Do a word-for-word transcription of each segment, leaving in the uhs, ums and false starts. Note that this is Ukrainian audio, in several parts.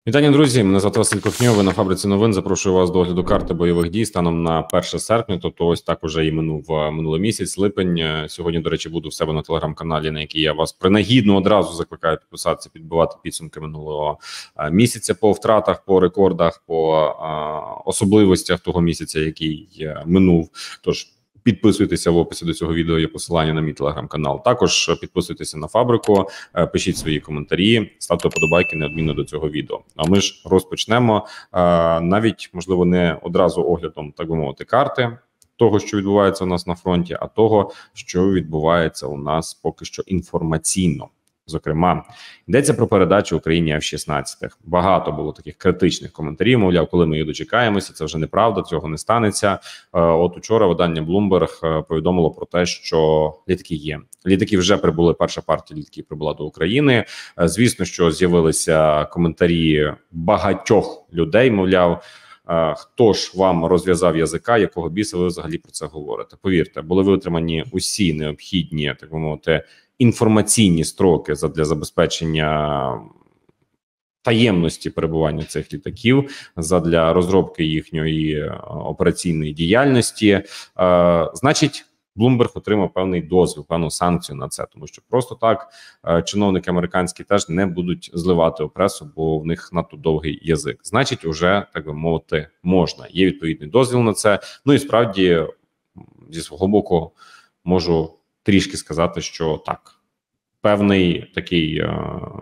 Вітання, друзі. Мене звати Василь Кухньо. Ви на фабриці новин. Запрошую вас до огляду карти бойових дій станом на перше серпня. Тобто, ось так уже і минув минулий місяць, липень. Сьогодні, до речі, буду в себе на телеграм-каналі, на який я вас принагідно одразу закликаю підписатися, підбивати підсумки минулого місяця по втратах, по рекордах, по а, особливостях того місяця, який минув. Тож підписуйтеся, в описі до цього відео є посилання на мій телеграм-канал. Також підписуйтеся на фабрику, пишіть свої коментарі, ставте вподобайки неодмінно до цього відео. А ми ж розпочнемо навіть, можливо, не одразу оглядом, так би мовити, карти того, що відбувається у нас на фронті, а того, що відбувається у нас поки що інформаційно. Зокрема, йдеться про передачу Україні еф шістнадцять. Багато було таких критичних коментарів, мовляв, коли ми її дочекаємося, це вже неправда, цього не станеться. От учора видання Bloomberg повідомило про те, що літаки є. Літаки вже прибули, перша партія літаків прибула до України. Звісно, що з'явилися коментарі багатьох людей, мовляв, хто ж вам розв'язав язика, якого біса ви взагалі про це говорите. Повірте, були витримані усі необхідні, так би мовити, інформаційні строки задля забезпечення таємності перебування цих літаків, задля розробки їхньої операційної діяльності. Е, значить, Bloomberg отримав певний дозвіл, певну санкцію на це, тому що просто так е, чиновники американські теж не будуть зливати у пресу, бо в них надто довгий язик. Значить, уже, так би мовити, можна. Є відповідний дозвіл на це. Ну і справді, зі свого боку, можу трішки сказати, що так, певний такий е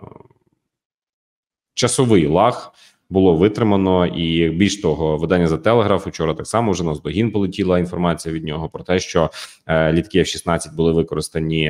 часовий лаг було витримано, і більш того, видання The Telegraph вчора так само вже наздогін полетіла інформація від нього про те, що е літаки еф шістнадцять були використані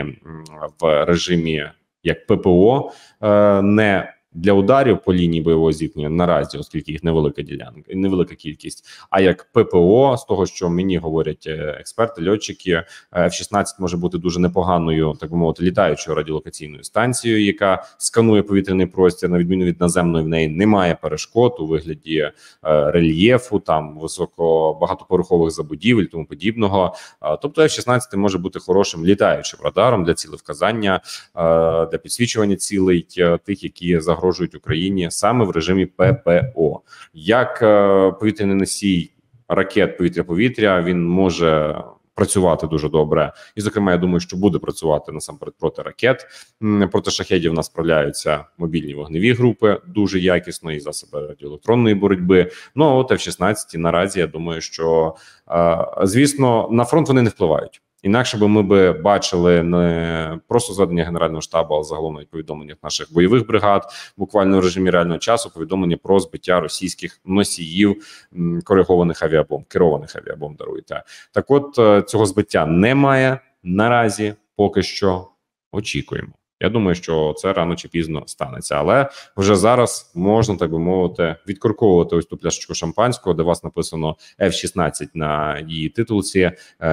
в режимі як пе пе о, е не для ударів по лінії бойового зіткнення наразі, оскільки їх невелика ділянка, невелика кількість, а як пе пе о, з того, що мені говорять експерти, льотчики, еф шістнадцять може бути дуже непоганою, так би мовити, літаючою радіолокаційною станцією, яка сканує повітряний простір, на відміну від наземної, в неї немає перешкод у вигляді е, рельєфу, там високо багатоповерхових забудівель, тому подібного. Е, тобто еф шістнадцять може бути хорошим літаючим радаром для цілевказання, е, для підсвічування цілей е, тих, які загрожують Україні саме в режимі пе пе о. Як е, повітряний носій ракет повітря-повітря, він може працювати дуже добре. І, зокрема, я думаю, що буде працювати насамперед проти ракет. Проти шахедів у нас справляються мобільні вогневі групи дуже якісно і засоби радіоелектронної боротьби. Ну, а от еф шістнадцять наразі, я думаю, що, е, звісно, на фронт вони не впливають. Інакше би ми би бачили не просто зведення Генерального штабу, а загалом навіть повідомленнях наших бойових бригад, буквально в режимі реального часу, повідомлення про збиття російських носіїв коригованих авіабомб, керованих авіабомб, даруйте. Так от, цього збиття немає наразі, поки що очікуємо. Я думаю, що це рано чи пізно станеться, але вже зараз можна, так би мовити, відкорковувати ось ту пляшечку шампанського, де у вас написано еф шістнадцять на її титулці,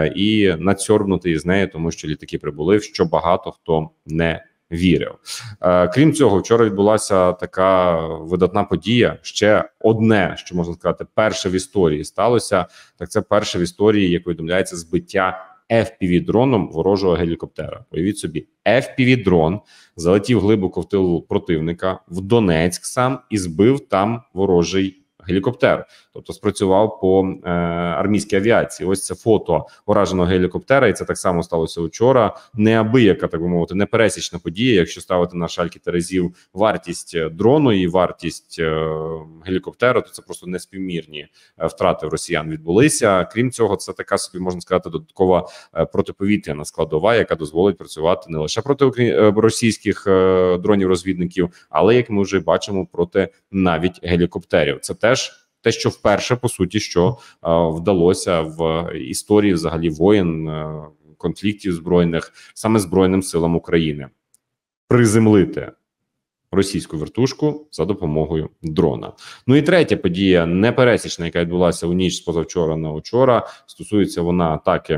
і надсьорбнути із нею, тому що літаки прибули, в що багато хто не вірив. Крім цього, вчора відбулася така видатна подія, ще одне, що можна сказати, перше в історії сталося, так це перше в історії, як повідомляється, збиття еф пі ві-дроном ворожого гелікоптера. Уявіть собі, еф пі ві-дрон залетів глибоко в тил противника, в Донецьк сам, і збив там ворожий гелікоптер. Тобто спрацював по е, армійській авіації. Ось це фото ураженого гелікоптера, і це так само сталося вчора. Неабияка, так би мовити, непересічна подія, якщо ставити на шальки терезів вартість дрону і вартість е, гелікоптера, то це просто неспівмірні е, втрати в росіян відбулися. Крім цього, це така собі, можна сказати, додаткова е, протиповітряна складова, яка дозволить працювати не лише проти е, російських е, дронів-розвідників, але, як ми вже бачимо, проти навіть гелікоптерів. Це теж те, що вперше, по суті, що е, вдалося в історії взагалі воєн, е, конфліктів збройних, саме Збройним силам України. Приземлити російську вертушку за допомогою дрона. Ну і третя подія, непересічна, яка відбулася у ніч з позавчора на учора, стосується вона атаки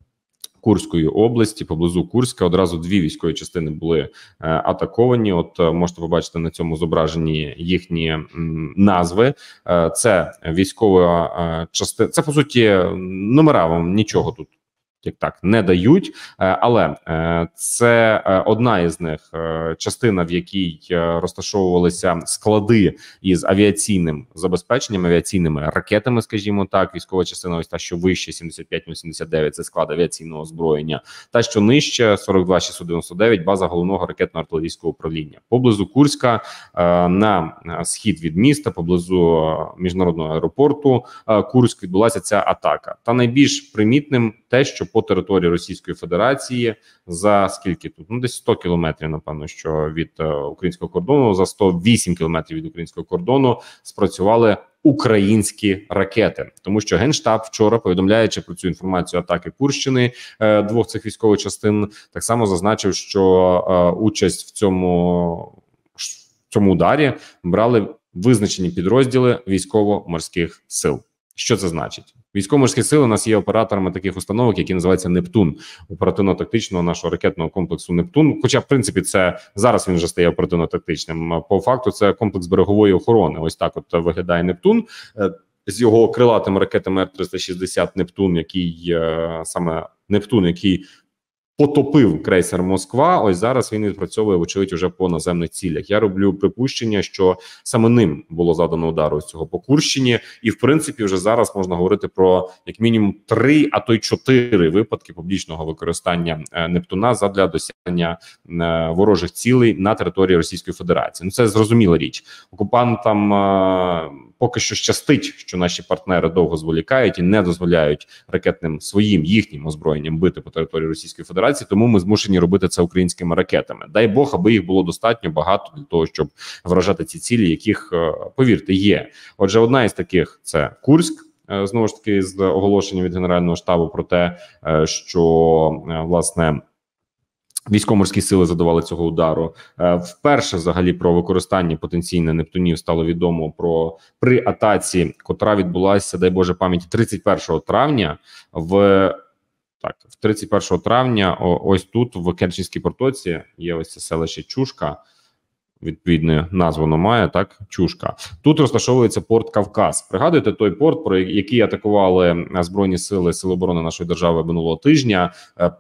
Курської області, поблизу Курська. Одразу дві військові частини були е, атаковані. От е, можете побачити на цьому зображенні їхні м, назви. Е, це військова е, частина, це по суті номера, вам нічого тут як так, не дають, але це одна із них, частина, в якій розташовувалися склади із авіаційним забезпеченням, авіаційними ракетами, скажімо так. Військова частина ось та, що вище сімдесят п'ять нуль сімдесят дев'ять, це склад авіаційного озброєння, та що нижче сорок два шістсот дев'яносто дев'ять, база головного ракетно-артилерійського управління. Поблизу Курська, на схід від міста, поблизу міжнародного аеропорту Курськ, відбулася ця атака. Та найбільш примітним те, що по території Російської Федерації за скільки тут? Ну, десь сто кілометрів, напевно, що від е, українського кордону, за сто вісім кілометрів від українського кордону спрацювали українські ракети. Тому що Генштаб вчора, повідомляючи про цю інформацію атаки Курщини, е, двох цих військових частин, так само зазначив, що е, участь в цьому, в цьому ударі брали визначені підрозділи військово-морських сил. Що це значить? Військово-морські сили у нас є операторами таких установок, які називаються «Нептун», оперативно-тактичного нашого ракетного комплексу «Нептун». Хоча, в принципі, це зараз він вже стає оперативно-тактичним. По факту це комплекс берегової охорони. Ось так от виглядає «Нептун». З його крилатими ракетами Р триста шістдесят «Нептун», який саме «Нептун», який потопив крейсер «Москва», ось зараз він відпрацьовує, вочевидь, уже по наземних цілях. Я роблю припущення, що саме ним було задано удару з цього по Курщині, і в принципі вже зараз можна говорити про як мінімум три, а то й чотири випадки публічного використання «Нептуна» задля досягнення ворожих цілей на території Російської Федерації. Ну це зрозуміла річ. Окупантам е поки що щастить, що наші партнери довго зволікають і не дозволяють ракетним своїм їхнім озброєнням бити по території Російської Федерації, тому ми змушені робити це українськими ракетами. Дай Бог, аби їх було достатньо багато для того, щоб вражати ці цілі, яких, повірте, є. Отже, одна із таких – це Курськ. Знову ж таки, з оголошення від Генерального штабу про те, що, власне, військово-морські сили задавали цього удару. Вперше взагалі про використання потенційне Нептунів стало відомо про при атаці, котра відбулася, дай Боже пам'яті, тридцять першого травня в так, в тридцять першого травня о, ось тут в Керченській протоці є ось це селище Чушка. Відповідну назву воно має, так, Чушка. Тут розташовується порт Кавказ. Пригадуєте той порт, про який атакували Збройні сили, Сили оборони нашої держави минулого тижня,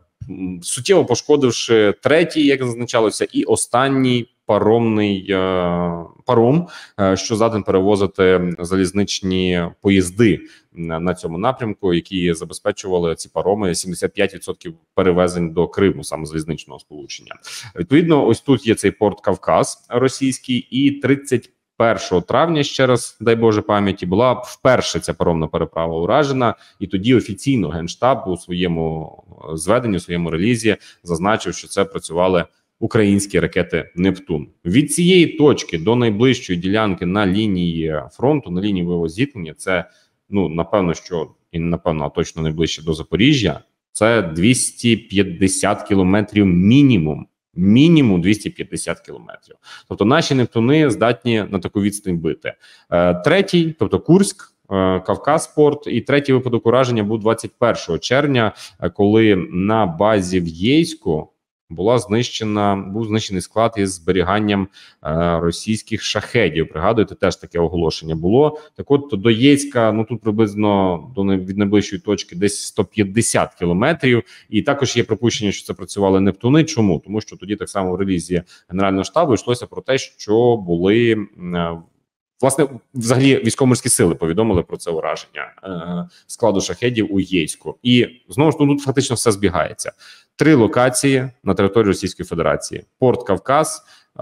суттєво пошкодивши третій, як зазначалося, і останній паромний е, паром, е, що здатен перевозити залізничні поїзди на, на цьому напрямку, які забезпечували ці пароми сімдесят п'ять відсотків перевезень до Криму, саме залізничного сполучення. Відповідно, ось тут є цей порт Кавказ російський, і тридцять першого травня, ще раз, дай Боже пам'яті, була вперше ця паромна переправа уражена, і тоді офіційно Генштаб у своєму зведенні, у своєму релізі зазначив, що це працювали українські ракети «Нептун». Від цієї точки до найближчої ділянки на лінії фронту, на лінії бойового зіткнення, це, ну, напевно, що, і напевно, а точно найближче до Запоріжжя, це двісті п'ятдесят кілометрів мінімум. Мінімум двісті п'ятдесят кілометрів. Тобто наші «Нептуни» здатні на таку відстань бити. Е, третій, тобто Курськ, е, Кавказпорт, і третій випадок ураження був двадцять першого червня, коли на базі в Єйську була знищена, був знищений склад із зберіганням е, російських шахедів. Пригадуєте, теж таке оголошення було. Так от, до Єйська, ну тут приблизно до від найближчої точки десь сто п'ятдесят кілометрів. І також є припущення, що це працювали «Нептуни». Чому? Тому що тоді так само в релізі Генерального штабу йшлося про те, що були... Е, Власне, взагалі, військово-морські сили повідомили про це ураження е, складу шахедів у Єйську. І, знову ж, ну, тут фактично все збігається. Три локації на території Російської Федерації. Порт Кавказ, е,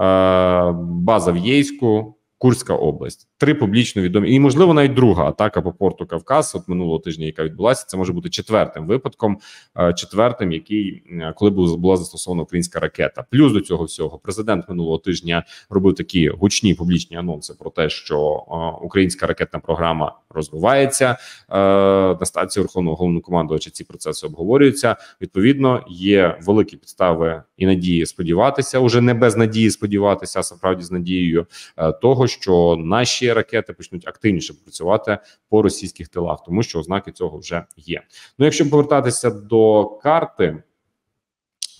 база в Єйську, Курська область. Три публічно відомі. І, можливо, навіть друга атака по порту Кавказ, от минулого тижня, яка відбулася, це може бути четвертим випадком, четвертим, який, коли була застосована українська ракета. Плюс до цього всього президент минулого тижня робив такі гучні публічні анонси про те, що українська ракетна програма розвивається. На станції Верховного Головнокомандувача ці процеси обговорюються. Відповідно, є великі підстави і надії сподіватися, уже не без надії сподіватися, а справді з надією того, що наші ракети почнуть активніше працювати по російських тилах, тому що ознаки цього вже є. Ну, якщо повертатися до карти,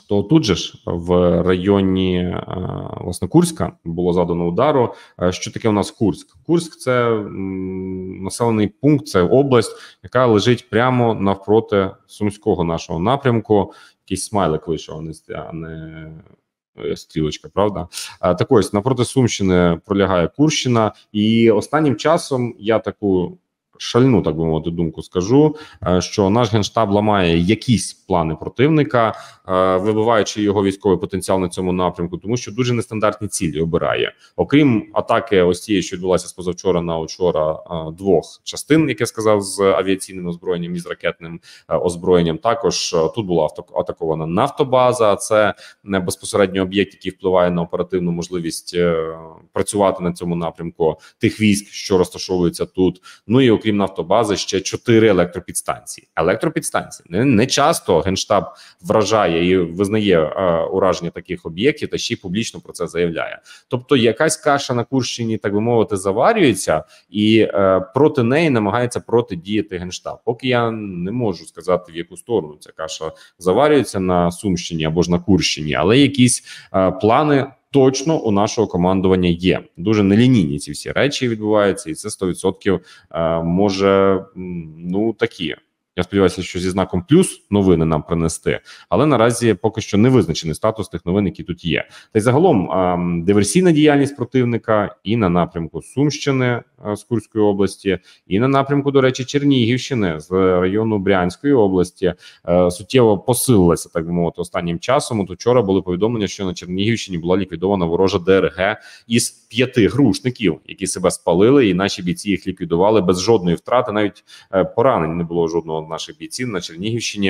то тут же ж в районі власне Курська було задано удару. Що таке у нас Курськ? Курськ – це м, населений пункт, це область, яка лежить прямо навпроти Сумського нашого напрямку. Якийсь смайлик вийшов, а не стрілочка, правда? Так ось, навпроти Сумщини пролягає Курщина, і останнім часом я таку шальну, так би мовити, думку скажу, що наш Генштаб ламає якісь плани противника, вибиваючи його військовий потенціал на цьому напрямку, тому що дуже нестандартні цілі обирає. Окрім атаки ось тієї, що відбулася з позавчора на учора, двох частин, як я сказав, з авіаційним озброєнням і з ракетним озброєнням, також тут була атакована нафтобаза, це безпосередньо об'єкт, який впливає на оперативну можливість працювати на цьому напрямку тих військ, що розташовуються тут. Ну і окрім нафтобази, ще чотири електропідстанції. Електропідстанції. Не, не часто Генштаб вражає і визнає е, ураження таких об'єктів, та ще й публічно про це заявляє. Тобто якась каша на Курщині, так би мовити, заварюється, і е, проти неї намагається протидіяти Генштаб. Поки я не можу сказати, в яку сторону ця каша заварюється на Сумщині або ж на Курщині, але якісь е, плани точно у нашого командування є. Дуже нелінійні ці всі речі відбуваються, і це сто відсотків е, може, ну, такі. Я сподіваюся, що зі знаком плюс новини нам принести, але наразі поки що не визначений статус тих новин, які тут є. Та й загалом е, диверсійна діяльність противника і на напрямку Сумщини е, з Курської області, і на напрямку, до речі, Чернігівщини з району Брянської області е, суттєво посилилася, так би мовити, останнім часом. От вчора були повідомлення, що на Чернігівщині була ліквідована ворожа ДРГ із п'яти грушників, які себе спалили, і наші бійці їх ліквідували без жодної втрати, навіть е, поранень не було жодного наших бійців на Чернігівщині,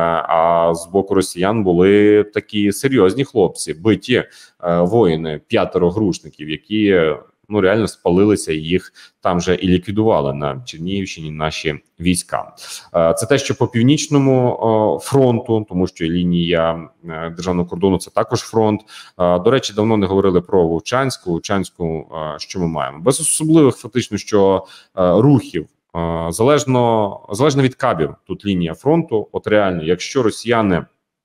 а з боку росіян були такі серйозні хлопці, биті воїни, п'ятеро грушників, які, ну, реально спалилися, і їх там же і ліквідували на Чернігівщині наші війська. Це те, що по північному фронту, тому що лінія державного кордону – це також фронт. До речі, давно не говорили про Вовчанську. Вовчанську, що ми маємо? Без особливих фактично, що рухів. Залежно, залежно від кабів тут лінія фронту. От реально, якщо росіяни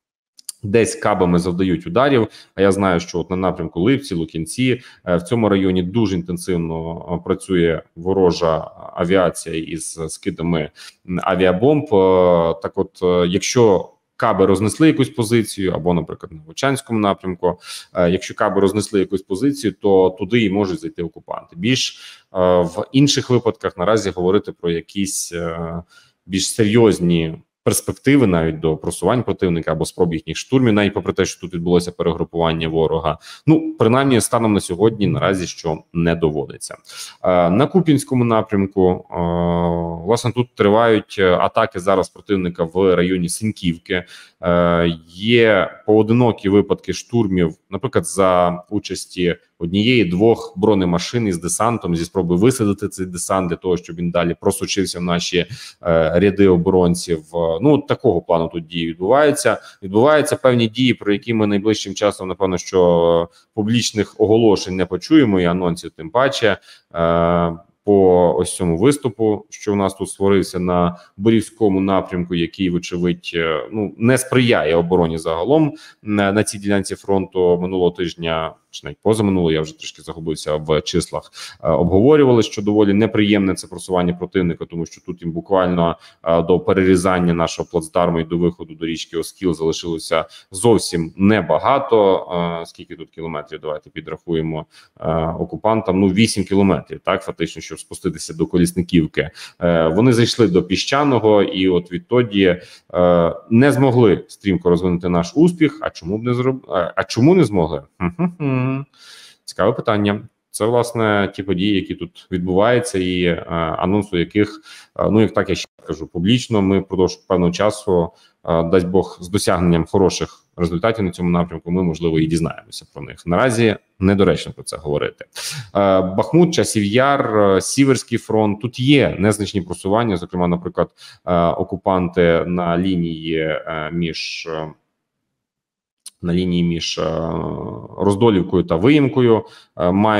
десь кабами завдають ударів, а я знаю, що от на напрямку Липці, Лук'янці, в цьому районі дуже інтенсивно працює ворожа авіація із скидами авіабомб. Так от, якщо каби рознесли якусь позицію, або, наприклад, на Вовчанському напрямку, якщо каби рознесли якусь позицію, то туди і можуть зайти окупанти. Більш в інших випадках наразі говорити про якісь більш серйозні перспективи навіть до просувань противника або спроб їхніх штурмів, навіть попри те, що тут відбулося перегрупування ворога. Ну, принаймні, станом на сьогодні наразі що не доводиться. На Куп'янському напрямку, власне, тут тривають атаки зараз противника в районі Синьківки. Є поодинокі випадки штурмів, наприклад, за участі однієї-двох бронемашин із десантом, зі спроби висадити цей десант для того, щоб він далі просочився в наші е, ряди оборонців. Ну, такого плану тут дії відбуваються. Відбуваються певні дії, про які ми найближчим часом, напевно, що публічних оголошень не почуємо, і анонсів тим паче. Е, по ось цьому виступу, що у нас тут створився на Борівському напрямку, який, вочевидь, ну, не сприяє обороні загалом на, на цій ділянці фронту. Минулого тижня, чи навіть позаминулого, я вже трішки загубився в числах, обговорювали, що доволі неприємне це просування противника, тому що тут їм буквально до перерізання нашого плацдарму і до виходу до річки Оскіл залишилося зовсім небагато. Скільки тут кілометрів? Давайте підрахуємо окупантам. Ну, вісім кілометрів, так, фактично, щоб спуститися до Колісниківки. Вони зайшли до Піщаного, і от відтоді не змогли стрімко розвинути наш успіх. А чому б не зробили? А чому не змогли? Цікаве питання. Це, власне, ті події, які тут відбуваються, і е, анонсу яких, е, ну, як так я ще кажу, публічно, ми впродовж певного часу, е, дасть Бог, з досягненням хороших результатів на цьому напрямку, ми, можливо, і дізнаємося про них. Наразі недоречно про це говорити. Е, Бахмут, Часів Яр, е, Сіверський фронт. Тут є незначні просування, зокрема, наприклад, е, окупанти на лінії е, між... Е, на лінії між Роздолівкою та Виїмкою мають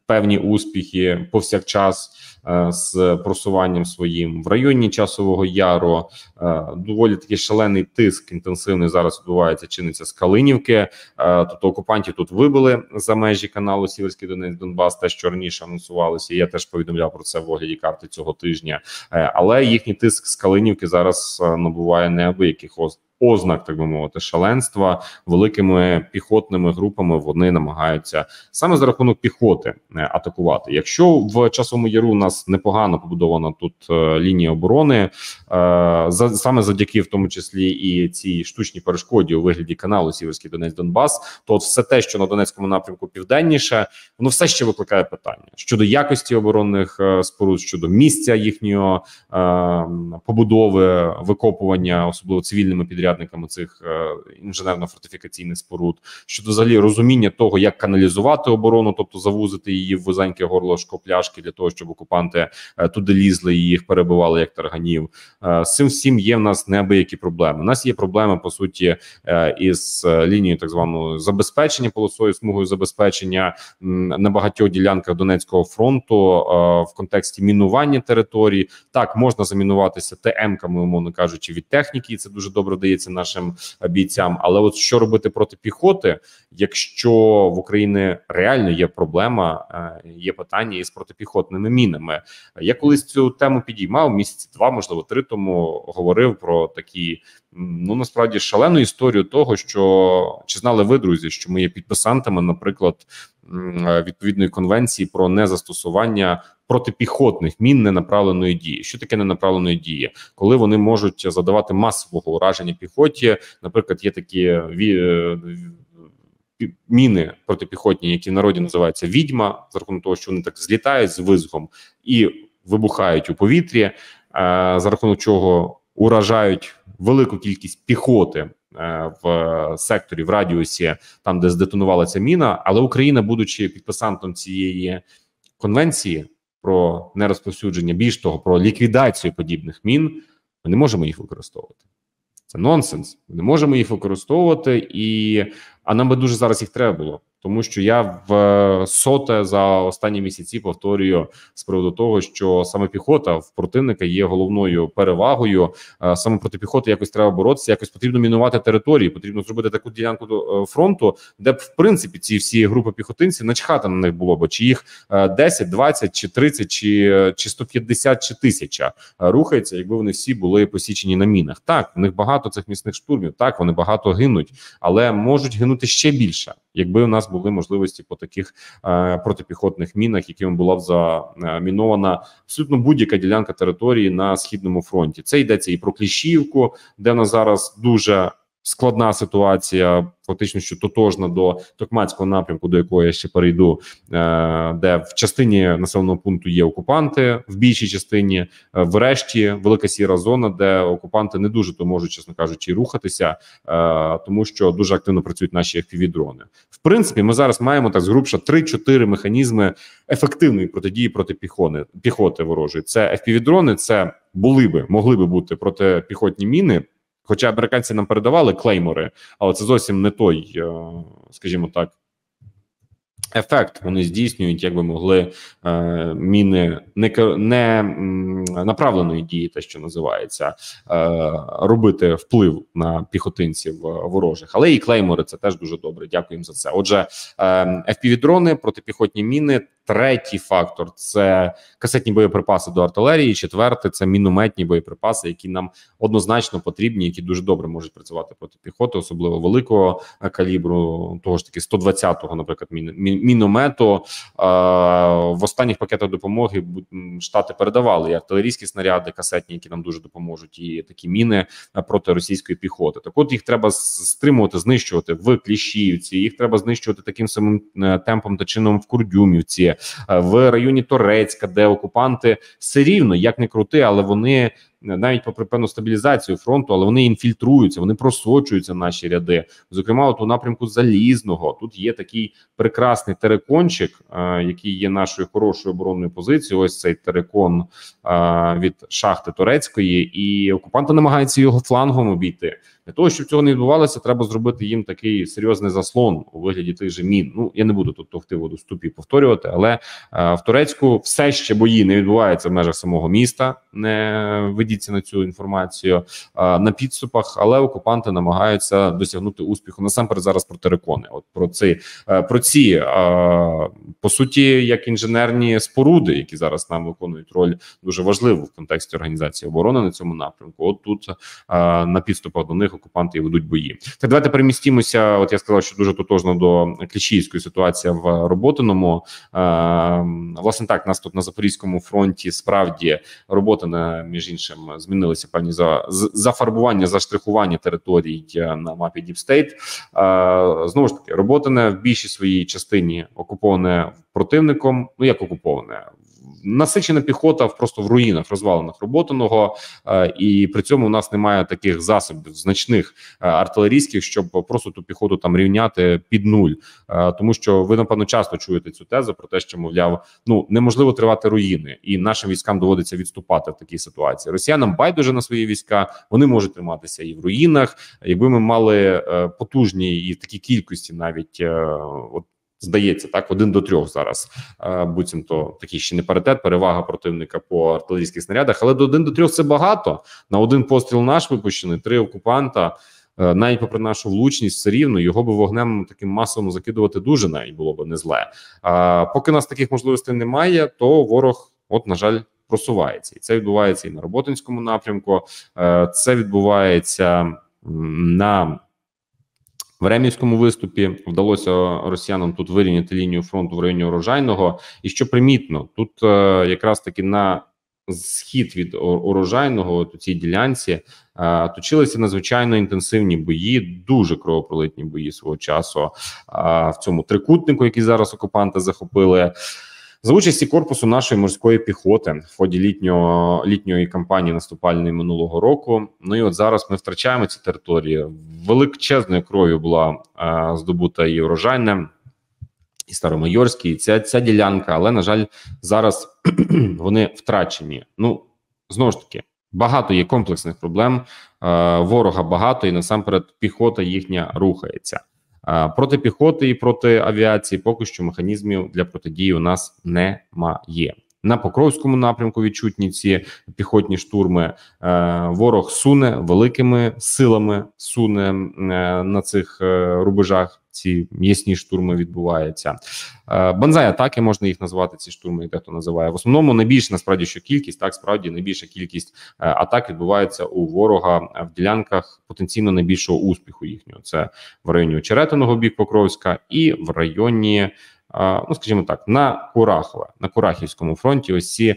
певні успіхи повсякчас е, з просуванням своїм. В районі Часового Яру е, доволі такий шалений тиск інтенсивний зараз відбувається, чиниться з Калинівки. Е, тобто окупантів тут вибили за межі каналу Сіверський Донець Донбас, те, що раніше анонсувалося. Я теж повідомляв про це в огляді карти цього тижня. Е, але їхній тиск з Калинівки зараз е, набуває неабияких ознак, так би мовити, шаленства. Великими піхотними групами вони намагаються саме за рахунок піхоти атакувати. Якщо в Часовому Яру у нас непогано побудована тут е, лінія оборони, е, за, саме завдяки в тому числі і цій штучній перешкоді у вигляді каналу Сіверський Донець Донбас, то от все те, що на Донецькому напрямку південніше, воно все ще викликає питання щодо якості оборонних е, споруд, щодо місця їхнього е, побудови, викопування, особливо цивільними підрядниками цих е, інженерно-фортифікаційних споруд, щодо взагалі розуміння того, як каналізувати оборону, тобто завузити її в вузеньке горло шкопляшки для того, щоб окупанти е, туди лізли і їх перебивали як тарганів. Е, з цим всім є в нас неабиякі проблеми. У нас є проблеми, по суті, е, із лінією так званого забезпечення, полосою, смугою забезпечення м, на багатьох ділянках Донецького фронту е, в контексті мінування територій. Так, можна замінуватися ТМ-ками, умовно кажучи, від техніки, і це дуже добре дається нашим бійцям. Але от що робити проти піхоти, якщо в Україні реально є проблема, є питання із протипіхотними мінами? Я колись цю тему підіймав місяці два, можливо, три тому, говорив про такі, ну, насправді, шалену історію того, що, чи знали ви, друзі, що ми є підписантами, наприклад, відповідної конвенції про незастосування протипіхотних мін ненаправленої дії. Що таке ненаправленої дії? Коли вони можуть задавати масового ураження піхоті, наприклад, є такі міни протипіхотні, які в народі називаються відьма, за рахунок того, що вони так злітають з визгом і вибухають у повітрі, за рахунок чого уражають велику кількість піхоти в секторі, в радіусі, там, де здетонувала ця міна. Але Україна, будучи підписантом цієї конвенції про нерозповсюдження, більш того, про ліквідацію подібних мін, ми не можемо їх використовувати. Це нонсенс. Ми не можемо їх використовувати, і а нам би дуже зараз їх треба було. Тому що я в соте за останні місяці повторюю з приводу того, що саме піхота в противника є головною перевагою. Саме проти піхоти якось треба боротися, якось потрібно мінувати території, потрібно зробити таку ділянку до фронту, де б, в принципі, ці всі групи піхотинців, начхати на них було б, чи їх десять, двадцять, чи тридцять, чи, чи сто п'ятдесят, чи тисяча рухається, якби вони всі були посічені на мінах. Так, в них багато цих міцних штурмів, так, вони багато гинуть, але можуть гинути ще більше, якби у нас були можливості по таких е, протипіхотних мінах, якими була б замінована абсолютно будь-яка ділянка території на Східному фронті. Це йдеться і про Кліщіївку, де в нас зараз дуже складна ситуація, фактично, що тотожна до Токмацького напрямку, до якого я ще перейду, де в частині населеного пункту є окупанти, в більшій частині, врешті велика сіра зона, де окупанти не дуже то можуть, чесно кажучи, рухатися, тому що дуже активно працюють наші еф пі ві-дрони. В принципі, ми зараз маємо так згрубша три-чотири механізми ефективної протидії проти піхоти, піхоти ворожої. Це еф пі ві-дрони, це були би, могли би бути протипіхотні міни, хоча американці нам передавали клеймори, але це зовсім не той, скажімо так, ефект вони здійснюють, як би могли е, міни не, не направленої дії, те, що називається, е, робити вплив на піхотинців ворожих. Але і клеймори – це теж дуже добре. Дякуємо за це. Отже, е, еф пі ві-дрони, протипіхотні міни. Третій фактор – це касетні боєприпаси до артилерії. Четвертий – це мінометні боєприпаси, які нам однозначно потрібні, які дуже добре можуть працювати проти піхоти, особливо великого калібру, того ж таки сто двадцятого, наприклад, мін, мін, міномету. В останніх пакетах допомоги Штати передавали і артилерійські снаряди касетні, які нам дуже допоможуть, і такі міни проти російської піхоти. Так от їх треба стримувати, знищувати в Кліщіївці, їх треба знищувати таким самим темпом та чином в Курдюмівці, в районі Торецька, де окупанти все рівно, як не крути, але вони навіть попри певну стабілізацію фронту, але вони інфільтруються, вони просочуються в наші ряди. Зокрема, от у напрямку Залізного тут є такий прекрасний терекончик, е, який є нашою хорошою оборонною позицією. Ось цей терекон е, від шахти турецької, і окупанти намагаються його флангом обійти. Для того, щоб цього не відбувалося, треба зробити їм такий серйозний заслон у вигляді тих же мін. Ну, я не буду тут товкти воду ступі повторювати, але е, в Турецьку все ще бої не відбуваються в межах самого міста. Не ведіться на цю інформацію е, на підступах, але окупанти намагаються досягнути успіху. Насамперед зараз про терекони. От про ці, е, про ці е, по суті, як інженерні споруди, які зараз нам виконують роль дуже важливу в контексті організації оборони на цьому напрямку. От тут е, на підступах до них окупанти і ведуть бої. Так, давайте перемістімося. От я сказав, що дуже тотожно до Кліщіївської ситуації в Роботиному. Е, власне так, нас тут на Запорізькому фронті справді Роботине, між іншим, змінилися певні за, зафарбування, заштрихування територій на мапі Deep State. Е, знову ж таки, Роботине в більшій своїй частині окуповане противником, ну як окуповане, насичена піхота просто в руїнах, розвалених Роботиного, е, і при цьому у нас немає таких засобів значних е, артилерійських, щоб просто ту піхоту там рівняти під нуль. Е, тому що ви, напевно, часто чуєте цю тезу про те, що, мовляв, ну неможливо тривати руїни, і нашим військам доводиться відступати в такій ситуації. Росіянам байдуже на свої війська, вони можуть триматися і в руїнах. Якби ми мали е, потужні і такі кількості навіть е, от, здається, так, один до трьох зараз, буцімто такий ще не паритет, перевага противника по артилерійських снарядах, але до один до трьох це багато. На один постріл наш випущений, три окупанта, навіть попри нашу влучність, все рівно його би вогнем таким масовим закидувати дуже навіть було б не зле. А поки у нас таких можливостей немає, то ворог, от, на жаль, просувається. І це відбувається і на Роботинському напрямку, це відбувається на в Времівському виступі. Вдалося росіянам тут вирівняти лінію фронту в районі Урожайного. І що примітно, тут е, якраз таки на схід від Урожайного, от у цій ділянці, е, точилися надзвичайно інтенсивні бої, дуже кровопролитні бої свого часу е, в цьому трикутнику, який зараз окупанти захопили. За участі корпусу нашої морської піхоти в ході літнього, літньої кампанії наступальної минулого року. Ну і от зараз ми втрачаємо ці території. Величезною кров'ю була е, здобута і Урожайне, і Старомайорський, і ця, ця ділянка, але, на жаль, зараз вони втрачені. Ну, знову ж таки, багато є комплексних проблем, е, ворога багато, і насамперед піхота їхня рухається. Проти піхоти і проти авіації поки що механізмів для протидії у нас немає. На Покровському напрямку відчутні ці піхотні штурми. Ворог суне великими силами, суне на цих рубежах. Ці м'ясні штурми відбуваються. Банзай атаки, можна їх назвати, ці штурми, як дехто називає. В основному найбільше, насправді, що кількість, так, справді, найбільша кількість атак відбувається у ворога в ділянках потенційно найбільшого успіху їхнього. Це в районі Очеретиного, бік Покровська, і в районі, ну, скажімо так, на Курахове, на Курахівському фронті. Ось ці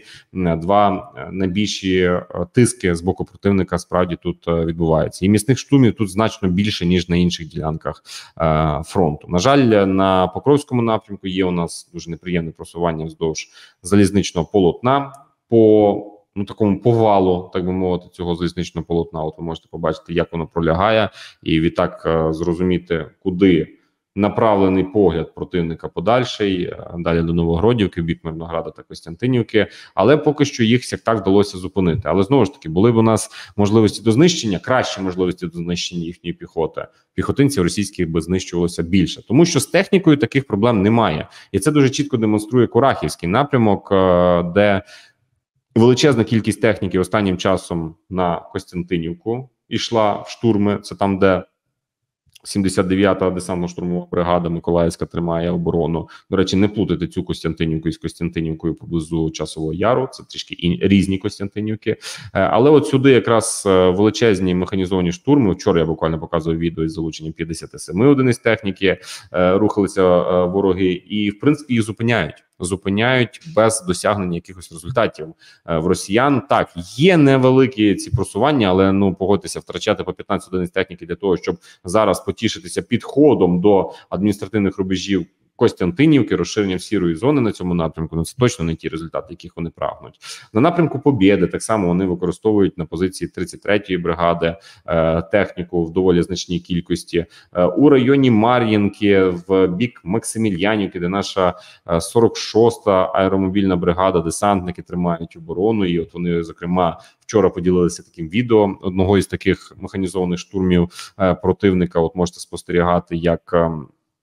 два найбільші тиски з боку противника справді тут відбуваються. І місних штурмів тут значно більше, ніж на інших ділянках фронту. На жаль, на Покровському напрямку є у нас дуже неприємне просування вздовж залізничного полотна по ну такому повалу, так би мовити, цього залізничного полотна. От ви можете побачити, як воно пролягає, і відтак зрозуміти, куди направлений погляд противника подальший, далі до Новогродівки, в бік Мирнограда та Костянтинівки, але поки що їх всіх так вдалося зупинити. Але знову ж таки, були б у нас можливості до знищення, кращі можливості до знищення їхньої піхоти. Піхотинців російських би знищувалося більше, тому що з технікою таких проблем немає. І це дуже чітко демонструє Курахівський напрямок, де величезна кількість техніки останнім часом на Костянтинівку йшла в штурми. Це там, де сімдесят дев'ята десантно-штурмова бригада Миколаївська тримає оборону. До речі, не плутати цю Костянтинівку із Костянтинівкою поблизу Часового Яру. Це трішки і різні Костянтинівки. Але от сюди якраз величезні механізовані штурми. Вчора я буквально показував відео із залученням п'ятдесят сім одиниць техніки. Рухалися вороги і, в принципі, їх зупиняють. Зупиняють без досягнення якихось результатів в росіян. Так, є невеликі ці просування, але, ну, погодьтеся, втрачати по п'ятнадцять одиниць техніки для того, щоб зараз потішитися підходом до адміністративних рубежів Костянтинівки, розширення в сірої зони на цьому напрямку. Ну це точно не ті результати, яких вони прагнуть. На напрямку Побєди так само вони використовують на позиції тридцять третьої бригади е, техніку в доволі значній кількості. Е, у районі Мар'їнки в бік Максимільянівки, де наша е, сорок шоста аеромобільна бригада, десантники тримають оборону. І от вони, зокрема, вчора поділилися таким відео одного із таких механізованих штурмів е, противника. От можете спостерігати, як е,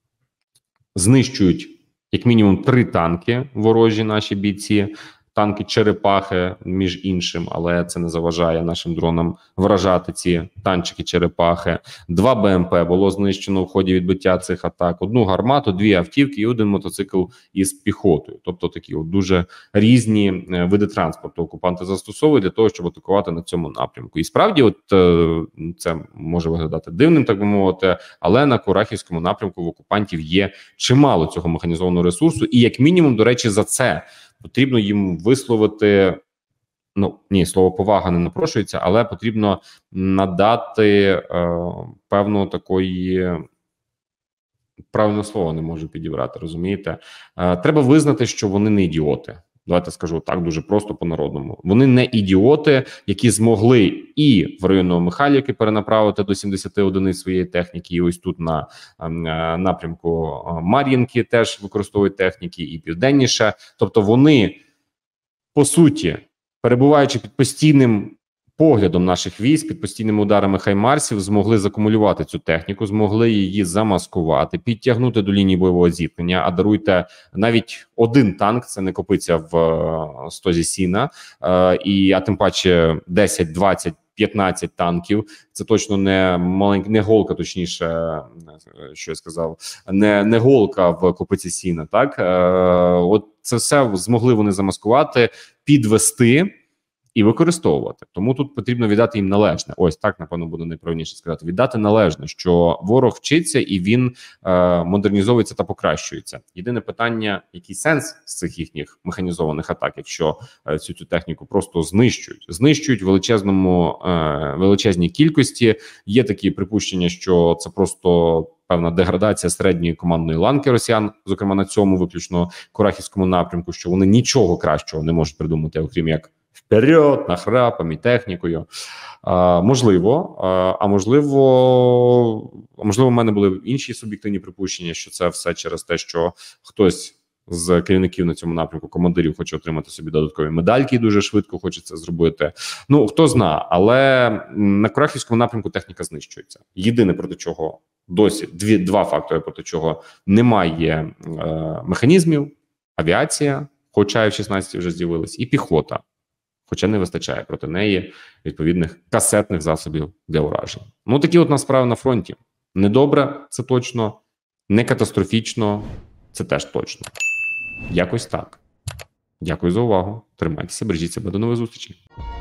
знищують як мінімум три танки ворожі наші бійці. Танки Черепахи, між іншим, але це не заважає нашим дронам вражати ці танчики Черепахи. Два БМП було знищено в ході відбиття цих атак. Одну гармату, дві автівки і один мотоцикл із піхотою. Тобто такі от дуже різні види транспорту окупанти застосовують для того, щоб атакувати на цьому напрямку. І справді, от це може виглядати дивним, так би мовити, але на Курахівському напрямку в окупантів є чимало цього механізованого ресурсу. І як мінімум, до речі, за це потрібно їм висловити, ну, ні, слово повага не напрошується, але потрібно надати е, певну такої, правильне слово не можу підібрати, розумієте? Е, треба визнати, що вони не ідіоти. Давайте скажу так, дуже просто по-народному. Вони не ідіоти, які змогли і в району Михайлівки перенаправити до сімдесяти одиниць своєї техніки, і ось тут на е, напрямку Мар'їнки теж використовують техніки, і південніше. Тобто вони, по суті, перебуваючи під постійним поглядом наших військ, під постійними ударами хаймарсів, змогли закумулювати цю техніку, змогли її замаскувати, підтягнути до лінії бойового зіткнення. А даруйте, навіть один танк, це не копиться в стозі сіна, е, і, а тим паче десять, двадцять, п'ятнадцять танків. Це точно не маленька, не голка, точніше, що я сказав, не, не голка в копиці сіна. Так, е, от це все змогли вони замаскувати, підвести і використовувати. Тому тут потрібно віддати їм належне. Ось так, напевно, буде найправильніше сказати. Віддати належне, що ворог вчиться і він е, модернізовується та покращується. Єдине питання, який сенс з цих їхніх механізованих атак, якщо е, цю цю техніку просто знищують. Знищують в величезному, е, величезній кількості. Є такі припущення, що це просто певна деградація середньої командної ланки росіян, зокрема на цьому виключно Курахівському напрямку, що вони нічого кращого не можуть придумати, окрім як вперед, нахрапом і технікою. А, можливо, а, а можливо, а можливо, в мене були інші суб'єктивні припущення, що це все через те, що хтось з керівників на цьому напрямку, командирів, хоче отримати собі додаткові медальки і дуже швидко хоче це зробити. Ну, хто зна, але на Курахівському напрямку техніка знищується. Єдине, проти чого досі, дві, два фактори, проти чого немає е, механізмів, авіація, хоча і в шістнадцятій вже з'явилась, і піхота. Хоча не вистачає проти неї відповідних касетних засобів для уражень. Ну, такі от нас справи на фронті. Недобре, це точно. Не катастрофічно, це теж точно. Якось так. Дякую за увагу. Тримайтеся, бережіть себе. До нових зустрічей.